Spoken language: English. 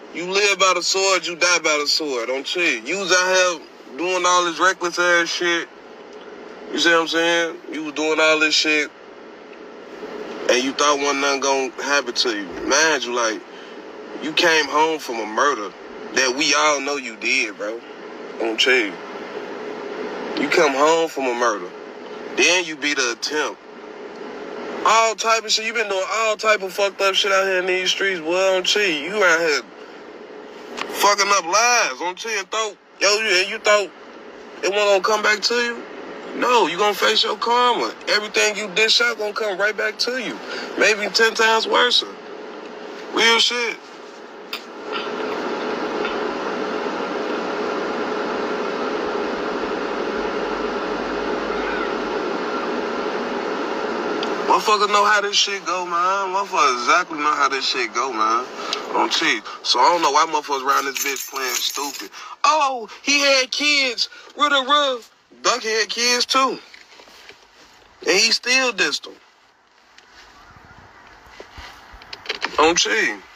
You live by the sword, you die by the sword. Don't cheat. You was out here doing all this reckless ass shit. You see what I'm saying? You was doing all this shit, and you thought wasn't nothing gonna happen to you. Mind you, like, you came home from a murder that we all know you did, bro. Don't cheat. You come home from a murder. Then you be the attempt. All type of shit. You been doing all type of fucked up shit out here in these streets, boy. Don't cheat. You out here fucking up lives. Don't cheat. You thought it wasn't gonna come back to you? No, you gonna face your karma. Everything you dish out gonna come right back to you. Maybe 10 times worse. Real shit. Motherfuckers know how this shit go, man. Motherfuckers exactly know how this shit go, man. Don't cheat. So I don't know why motherfuckers around this bitch playing stupid. Oh, he had kids. Ducky had kids too. And he still dissed them. Don't cheat.